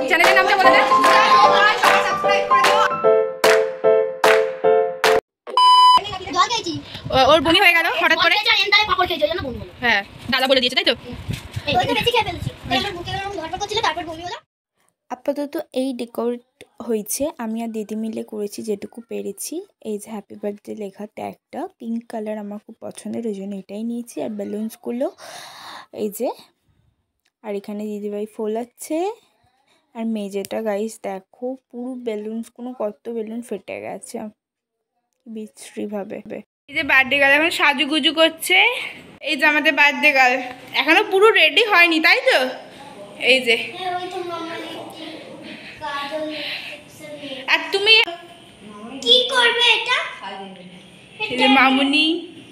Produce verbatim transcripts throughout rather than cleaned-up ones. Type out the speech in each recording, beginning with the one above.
চ্যানেলের নামটা বলে দে। ওর বমি হয়ে গেল হঠাৎ করে। হ্যাঁ দাদা বলে দিয়েছে তাই তো। আপাতত এই ডেকোরেট হয়েছে, আমি আর দিদি মিলে করেছি যেটুকু পেরেছি। এই যে হ্যাপি বার্থডে লেখা ট্যাগটা পিঙ্ক কালার আমার খুব পছন্দের, ওই জন্য এটাই নিয়েছি। আর বেলুনসগুলো এই যে, আর এখানে দিদিভাই ফোলাচ্ছে। আর মেঝেটা গাইস দেখো পুরো বেলুনসগুলো, কত বেলুন ফেটে গেছে বিশ্রী ভাবে। এই যে বার্থডে গার্ল এখন সাজুগুজু করছে। এই যে আমাদের বার্থডে গার্ল এখনো পুরো রেডি হয়নি তাই তো। এই যে আর তুমি কি করবে এটা? এই যে মামুনি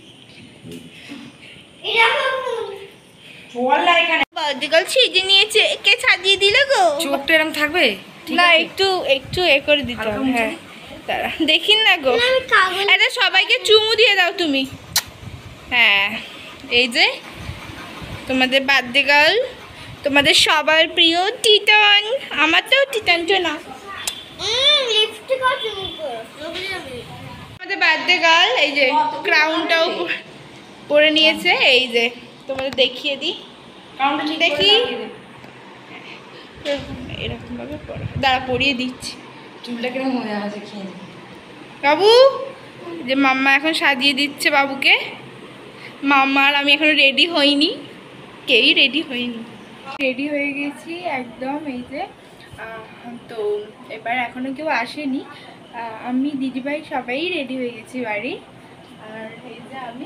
বার্থডে গার্ল ছিঁড়ে নিয়েছে, কে সাজিয়ে দিল গো? চোখটা এরকম থাকবে না একটু একটু এ করে দিতে হবে। হ্যাঁ তারা দেখিন না গো। আরে সবাইকে চুমু দিয়ে দাও তুমি। হ্যাঁ এই যে তোমাদের বার্থডে গার্ল, তোমাদের সবার প্রিয় টিটন। আমার তো টিটন তো না, আমাদের বার্থডে গার্ল এই যে ক্রাউনটাও পরে নিয়েছে। এই যে তোমাদের দেখিয়ে দিই, দেখি এরকম ভাবে পরা, দাঁড়া পরিয়ে দিচ্ছি। চুলটা কিরকম মজা আছে খেয়ে বাবু যে মাম্মা এখন সাজিয়ে দিচ্ছে বাবুকে। মাম্মা আর আমি এখনো রেডি হইনি, কেউই রেডি হইনি। রেডি হয়ে গেছি একদম। এই যে তো এবার এখনো কেউ আসেনি, আমি দিদিভাই সবাই রেডি হয়ে গেছি বাড়ি। আর এই যে আমি,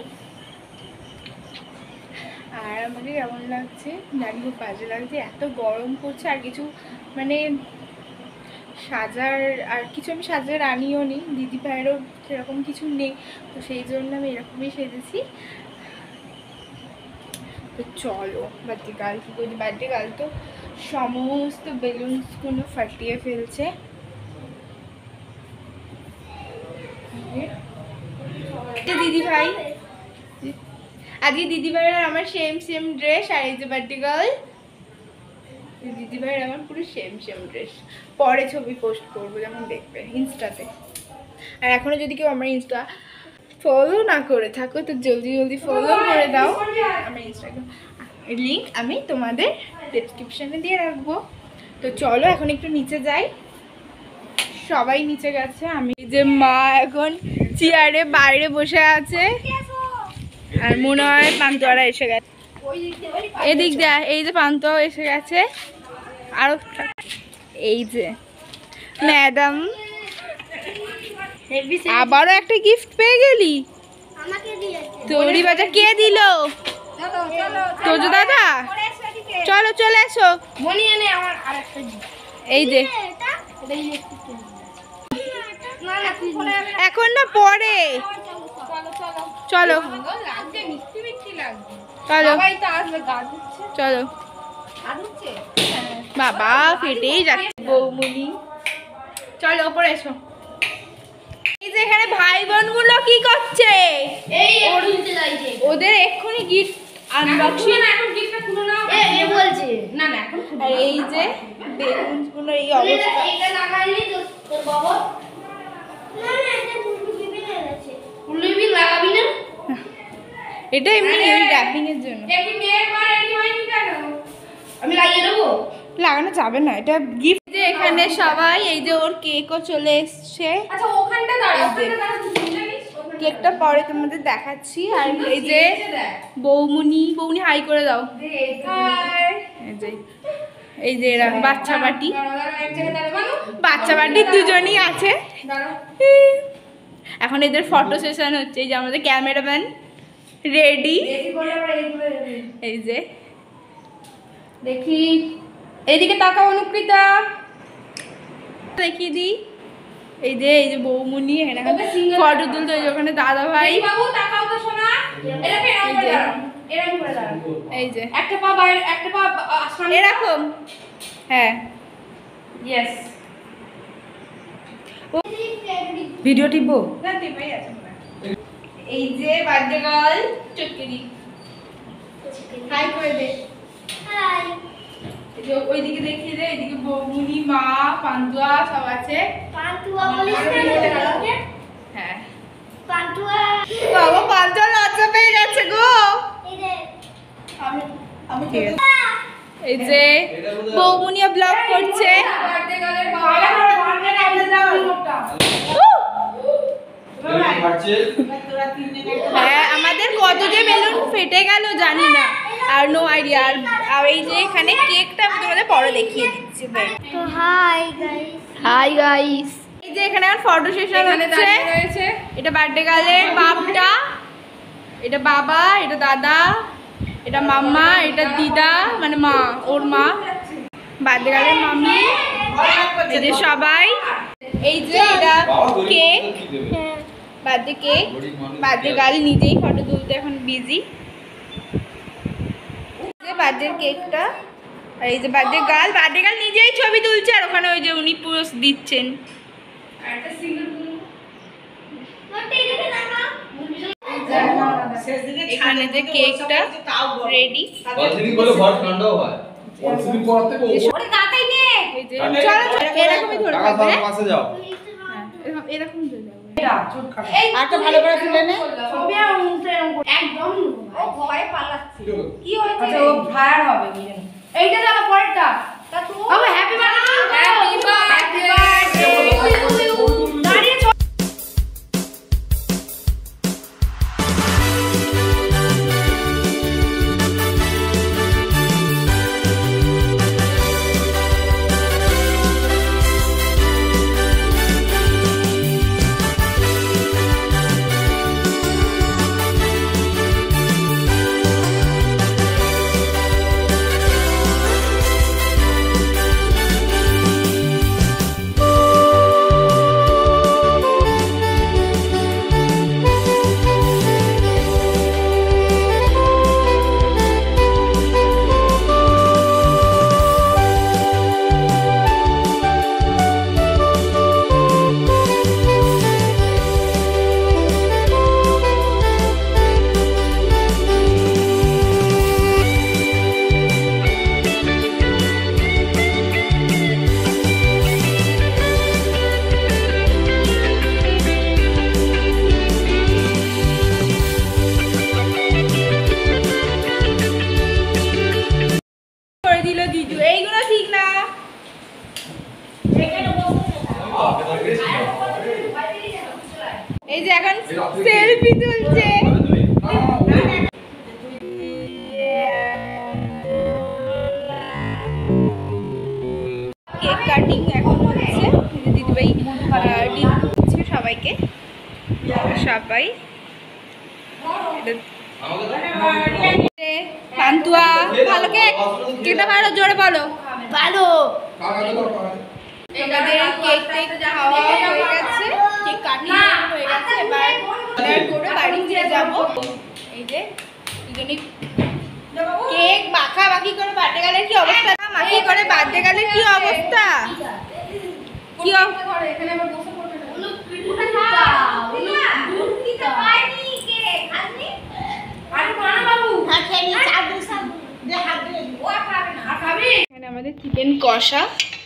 আর আমাকে কেমন লাগছে জানি, খুব বাজে লাগছে, এত গরম পড়ছে। আর কিছু মানে সাজার আর কিছু আমি সাজার আনিও নি, দিদি ভাইয়েরও সেরকম কিছু নেই, তো সেই জন্য আমি এরকমই সেজেছি। তো চলো বার্থডে গার্ল কী করছি, বার্থডে গার্ল তো সমস্ত বেলুনসগুলো ফাটিয়ে ফেলছে। দিদি ভাই আজকে দিদি ভাইয়ের আমার সেম সেম ড্রেস। আর এই যে বার্থডে গার্ল দিদি ভাইয়ের আমার পুরো সেম সেম ড্রেস। পরে ছবি পোস্ট করবো যখন দেখবে ইনস্টাতে। আর এখনো যদি কেউ আমার ইনস্টা ফলো না করে থাকো তো জলদি জলদি ফলো করে দাও। আমার ইনস্টাগ্রাম লিঙ্ক আমি তোমাদের ডেসক্রিপশানে দিয়ে রাখবো। তো চলো এখন একটু নিচে যাই, সবাই নিচে গেছে। আমি যে মা এখন চেয়ারে বাইরে বসে আছে, আর মনে হয় পান্তুয়ারা এসে গেছে এদিক দিয়ে। এই যে পান্তুয়া এসে গেছে, আরো এই যে ম্যাডাম আবারও একটা গিফট পেয়ে গেলি। তোরি বাজার কে দিল? তোজো দাদা। চলো চলে এসো। এই যে এখন না পরে, চলো চলো চলো। বাবা ফেটেই যাচ্ছে বৌমুনি, চলো ওপরে এসো। এই যে এখানে ভাই বোন গুলো কি করছে? ওদের এক্ষুনি গিফট আনবক্সিং। আর এই যে বেলুন গুলো এই অবস্থা। এটা এমনি ওই র্যাপিং এর জন্য, আমি লাগিয়ে দেবো। লাগানো যাবে না, এটা গিফট। যে এখানে সবাই এই যে ওর কেকও চলে এসছে। কেকটা পরে তোমাদের দেখাচ্ছি। আর এই যে বৌমুনি, বৌমুনি হাই করে দাও। এই যে এই যে এরা বাচ্চা বাটি, বাচ্চা বাটি দুজনই আছে। এখন এদের ফটো সেশন হচ্ছে। এই যে আমাদের ক্যামেরাম্যান রেডি। এই যে দেখি এইদিকে তাকাও অনুকৃতা, দেখিয়ে দিই। এই যে এই যে বৌমুনি এখানে ফটো তুলতে, ওখানে দাদা ভাই। এই যে একটা পা বাইরে একটা পা এরকম। হ্যাঁ ইয়েস। ভিডিও টিপবো না টিপাই আছে। এই যে বার্থডে গার্ল চটকে দি, হাই করে দে। হাই ওইদিকে দেখিয়ে দে, এদিকে বৌমুনি, মা, পান্তুয়া সব আছে। পান্তুয়া বলিস না? হ্যাঁ পান্তুয়া বাবা, পান্তুয়া লজ্জা পেয়ে গেছে গো। এই রে আমি আমি ঠিক আছে। এই যে বৌমুনিয়া ব্লগ করছে। হ্যাঁ, আমাদের কত যে বেলুন ফেটে গেল জানি না, আর নো আইডিয়া। আর এই যে এখানে কেকটা আমি তোমাদের পরে দেখিয়ে দিচ্ছি। তো হাই গাইস, হাই গাইস, এই যে এখানে আমার ফটো সেশন হচ্ছে। এটা বার্থডে গার্লের বাপটা, এটা বাবা, এটা দাদা, এটা মাম্মা, এটা দিদা মানে মা, ওর মা, বার্থডে গার্লের মাম্মি, এই যে সবাই। এই যে এটা cake, birthday cake. Birthday girl নিজেই ফটো তুলতে এখন বিজি। বার্থডে কেকটা, আর এই যে বার্থডে গার্ল, বার্থডে গার্ল নিজেই ছবি তুলছে, আর ওখানে ওই যে উনি পোজ দিচ্ছেন। এখানে যে কেকটা রেডি। এরকমই ধরে থাকবে, এরকম ধরে যাবে। আরেকটা ভালো করে তুলে নে। একদম ও ভয় পালাচ্ছে। কি হয়েছে? আচ্ছা ও ফায়ার হবে কি জানো। এইটা যাবে পরেরটা। তা তো ও হ্যাপি বার্থডে, হ্যাপি বার্থডে। দাঁড়িয়ে এই যে এখন সেলফি তুলছে। কেক কাটিং এখন হচ্ছে, দিদিভাই ডিম দিচ্ছে সবাইকে, সবাই। পান্তুয়া ভালো কেক, কেকটা ভালো, জোরে বলো ভালো। আমাদের কেক টেক খাওয়া হয়ে গেছে, কেক কাটিং হয়ে গেছে, এবার অর্ডার করে বাড়ি নিয়ে যাব। এই যে দুজনে কেক মাখা মাখি করে বার্থডে গার্লের কি অবস্থা, মাখি করে বার্থডে গার্লের কি অবস্থা, কি অবস্থা এখানে আবার বসে পড়বে না। এখানে আমাদের চিকেন কষা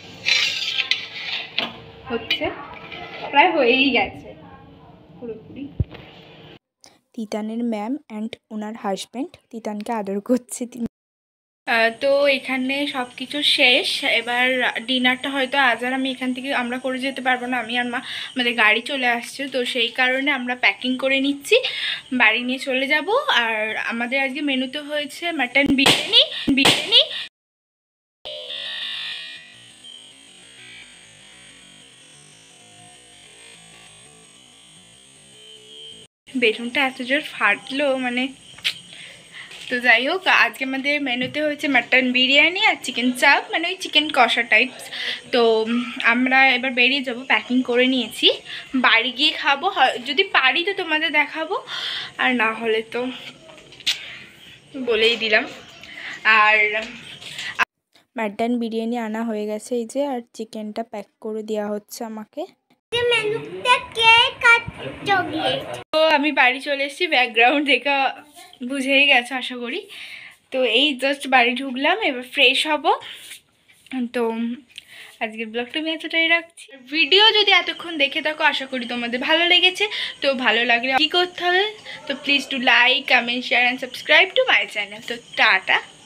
হচ্ছে, প্রায় হয়েই গেছে পুরোপুরি। তিতানের ম্যাম অ্যান্ড ওনার হাজব্যান্ড তিতানকে আদর করছে। তো এখানে সব কিছু শেষ, এবার ডিনারটা হয়তো আজ আর আমি এখান থেকে আমরা করে যেতে পারবো না, আমি আর মা আমাদের গাড়ি চলে আসছে, তো সেই কারণে আমরা প্যাকিং করে নিচ্ছি, বাড়ি নিয়ে চলে যাব। আর আমাদের আজকে মেনুতে হয়েছে মাটন বিরিয়ানি বিরিয়ানি বেলুনটা এত জোর ফাটলো মানে। তো যাই হোক, আজকে আমাদের মেনুতে হয়েছে মাটন বিরিয়ানি আর চিকেন চাপ, মানে ওই চিকেন কষা টাইপস। তো আমরা এবার বেরিয়ে যাব, প্যাকিং করে নিয়েছি, বাড়ি গিয়ে খাবো, যদি পারি তো তোমাদের দেখাবো, আর না হলে তো বলেই দিলাম। আর মাটন বিরিয়ানি আনা হয়ে গেছে এই যে, আর চিকেনটা প্যাক করে দেওয়া হচ্ছে আমাকে। তো আমি বাড়ি চলে এসেছি, ব্যাকগ্রাউন্ড দেখে বুঝেই গেছে আশা করি। তো এই জাস্ট বাড়ি ঢুকলাম, এবার ফ্রেশ হব, তো আজকের ব্লগটা আমি এতটাই রাখছি। ভিডিও যদি এতক্ষণ দেখে থাকো আশা করি তোমাদের ভালো লেগেছে। তো ভালো লাগলে কী করতে হবে, তো please to like comment share and subscribe to my channel. তো টাটা।